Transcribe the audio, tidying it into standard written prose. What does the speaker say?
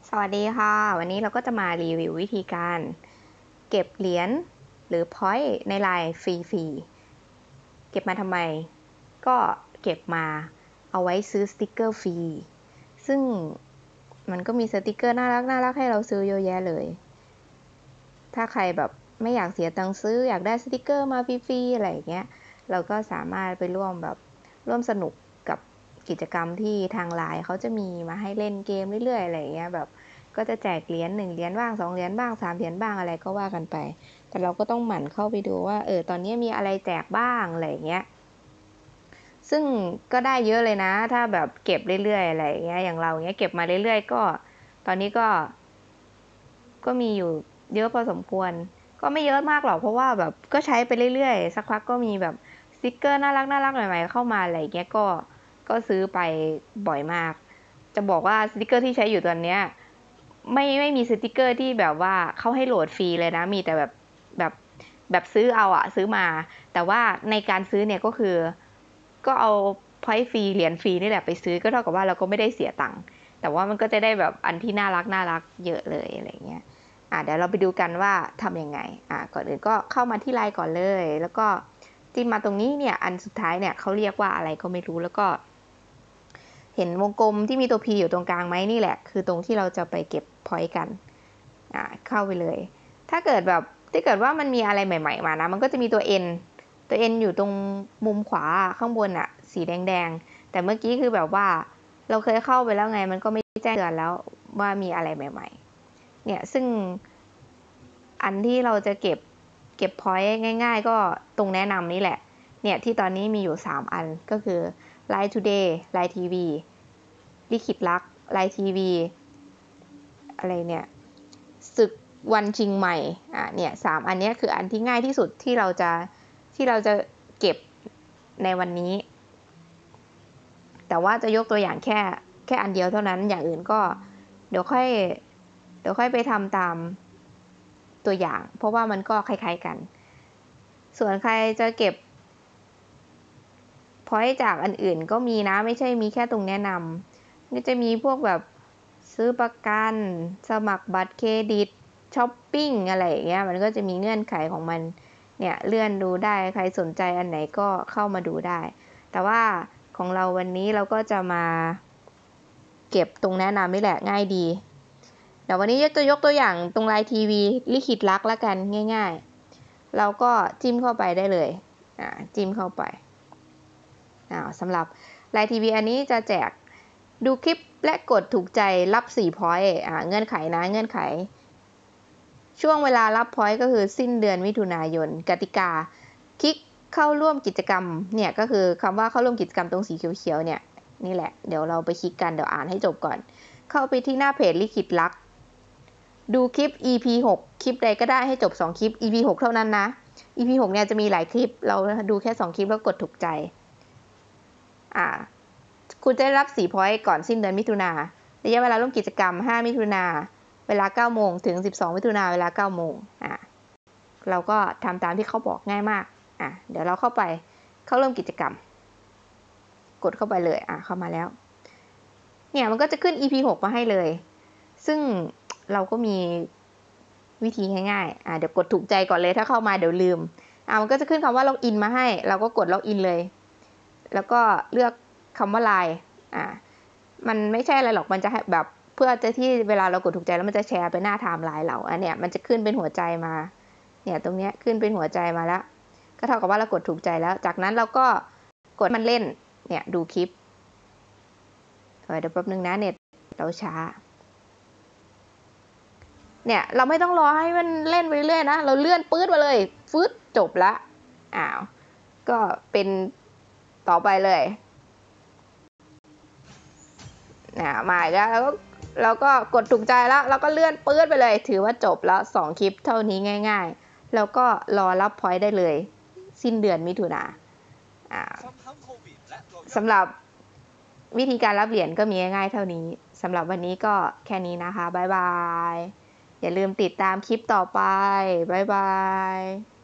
สวัสดีค่ะวันนี้เราก็จะมารีวิววิธีการเก็บเหรียญหรือ point ใน LINE ฟรีๆเก็บมาทำไมก็เก็บมาเอาไว้ซื้อสติกเกอร์ฟรีซึ่งมันก็มีสติกเกอร์น่ารักให้เราซื้อเยอะแยะเลยถ้าใครแบบไม่อยากเสียตังค์ซื้ออยากได้สติกเกอร์มาฟรีๆอะไรอย่างเงี้ยเราก็สามารถไปร่วมสนุกกับกิจกรรมที่ทาง LINE เขาจะมีมาให้เล่นเกมเรื่อยๆอะไรอย่างเงี้ยแบบก็จะแจกเหรียญ1เหรียญบ้าง2เหรียญบ้าง3เหรียญบ้างอะไรก็ว่ากันไปแต่เราก็ต้องหมั่นเข้าไปดูว่าตอนนี้มีอะไรแจกบ้างอะไรอย่างเงี้ยซึ่งก็ได้เยอะเลยนะถ้าแบบเก็บเรื่อยๆอะไรอย่างเงี้ยอย่างเราเงี้ยเก็บมาเรื่อยๆก็ตอนนี้ก็มีอยู่เยอะพอสมควรก็ไม่เยอะมากหรอกเพราะว่าแบบก็ใช้ไปเรื่อยๆสักพักก็มีแบบสติกเกอร์น่ารักใหม่ๆเข้ามาอะไรอย่างเงี้ยก็ซื้อไปบ่อยมากจะบอกว่าสติกเกอร์ที่ใช้อยู่ตอนเนี้ยไม่มีสติกเกอร์ที่แบบว่าเขาให้โหลดฟรีเลยนะมีแต่แบบแบบซื้อเอาอะซื้อมาแต่ว่าในการซื้อเนี่ยก็คือก็เอาพอยต์ฟรีเหรียญฟรีนี่แหละไปซื้อก็เท่ากับว่าเราก็ไม่ได้เสียตังค์แต่ว่ามันก็จะได้แบบอันที่น่ารักเยอะเลยอะไรเงี้ยเดี๋ยวเราไปดูกันว่าทำยังไงก่อนอื่นก็เข้ามาที่ไลน์ก่อนเลยแล้วก็จิ้มมาตรงนี้เนี่ยอันสุดท้ายเนี่ยเขาเรียกว่าอะไรก็ไม่รู้แล้วก็เห็นวงกลมที่มีตัว P อยู่ตรงกลางไหมนี่แหละคือตรงที่เราจะไปเก็บพอยต์กันเข้าไปเลยถ้าเกิดว่ามันมีอะไรใหม่ๆมานะมันก็จะมีตัว N อยู่ตรงมุมขวาข้างบนสีแดงแต่เมื่อกี้คือแบบว่าเราเคยเข้าไปแล้วไงมันก็ไม่แจ้งเตือนแล้วว่ามีอะไรใหม่ๆเนี่ยซึ่งอันที่เราจะเก็บพอยต์ง่ายๆก็ตรงแนะนำนี่แหละเนี่ยที่ตอนนี้มีอยู่3อันก็คือ Line Today Line TV ลิขิตรัก Line TV อะไรเนี่ยศึกวันชิงใหม่เนี่ย3อันนี้คืออันที่ง่ายที่สุดที่เราจะเก็บในวันนี้แต่ว่าจะยกตัวอย่างแค่อันเดียวเท่านั้นอย่างอื่นก็เดี๋ยวค่อยไปทำตามตัวอย่างเพราะว่ามันก็คล้ายๆกันส่วนใครจะเก็บพอยต์จากอันอื่นก็มีนะไม่ใช่มีแค่ตรงแนะนำก็จะมีพวกแบบซื้อประกันสมัครบัตรเครดิตช้อปปิ้งอะไรอย่างเงี้ยมันก็จะมีเงื่อนไขของมันเนี่ยเลื่อนดูได้ใครสนใจอันไหนก็เข้ามาดูได้แต่ว่าของเราวันนี้เราก็จะมาเก็บตรงแนะนำนี่แหละง่ายดีเดี๋ยววันนี้จะยกตัวอย่างตรงไลน์ทีวีลิขิตรักแล้วกันง่ายๆเราก็จิ้มเข้าไปได้เลยจิ้มเข้าไปสำหรับไลน์ทีวีอันนี้จะแจกดูคลิปและกดถูกใจรับ4 พอยต์เงื่อนไขนะเงื่อนไขช่วงเวลารับพอยต์ก็คือสิ้นเดือนมิถุนายนกติกาคลิกเข้าร่วมกิจกรรมเนี่ยก็คือคำว่าเข้าร่วมกิจกรรมตรงสีเขียวๆเนี่ยนี่แหละเดี๋ยวเราไปคลิกกันเดี๋ยวอ่านให้จบก่อนเข้าไปที่หน้าเพจลิขิตรักดูคลิป EP 6คลิปใดก็ได้ให้จบ2คลิป EP 6เท่านั้นนะ EP 6เนี่ยจะมีหลายคลิปเราดูแค่2คลิปแล้วกดถูกใจคุณจะได้รับ4 พอยต์ก่อนสิ้นเดือนมิถุนาระยะเวลาร่วมกิจกรรม5 มิถุนาเวลา 9 โมงถึง 12 มิถุนาเวลา 9 โมงเราก็ทำตามที่เขาบอกง่ายมากเดี๋ยวเราเข้าร่วมกิจกรรมกดเข้าไปเลยเข้ามาแล้วเนี่ยมันก็จะขึ้น EP 6มาให้เลยซึ่งเราก็มีวิธีง่ายๆเดี๋ยวกดถูกใจก่อนเลยถ้าเข้ามาเดี๋ยวลืมมันก็จะขึ้นคำว่าล็อกอินมาให้เราก็กดล็อกอินเลยแล้วก็เลือกคำว่า LINE มันไม่ใช่อะไรหรอกมันจะให้แบบเพื่อจะที่เวลาเรากดถูกใจแล้วมันจะแชร์ไปหน้าไทม์ไลน์เราเนี่ยมันจะขึ้นเป็นหัวใจมาเนี่ยตรงเนี้ยขึ้นเป็นหัวใจมาแล้วก็เท่ากับว่าเรากดถูกใจแล้วจากนั้นเราก็กดมันเล่นเนี่ยดูคลิปเดี๋ยวแป๊บนึงนะเน็ตเราช้าเนี่ยเราไม่ต้องรอให้มันเล่นไปเรื่อยนะเราเลื่อนปื๊ดมาเลยฟึดจบละก็เป็นต่อไปเลยมาอีกแล้วเราก็กดถูกใจแล้วเราก็เลื่อนปื๊ดไปเลยถือว่าจบแล้ว2คลิปเท่านี้ง่ายๆแล้วก็รอรับพอยต์ได้เลยสิ้นเดือนมิถุนาสำหรับวิธีการรับเหรียญก็มีง่ายๆเท่านี้สำหรับวันนี้ก็แค่นี้นะคะบ๊ายบายอย่าลืมติดตามคลิปต่อไปบ๊ายบาย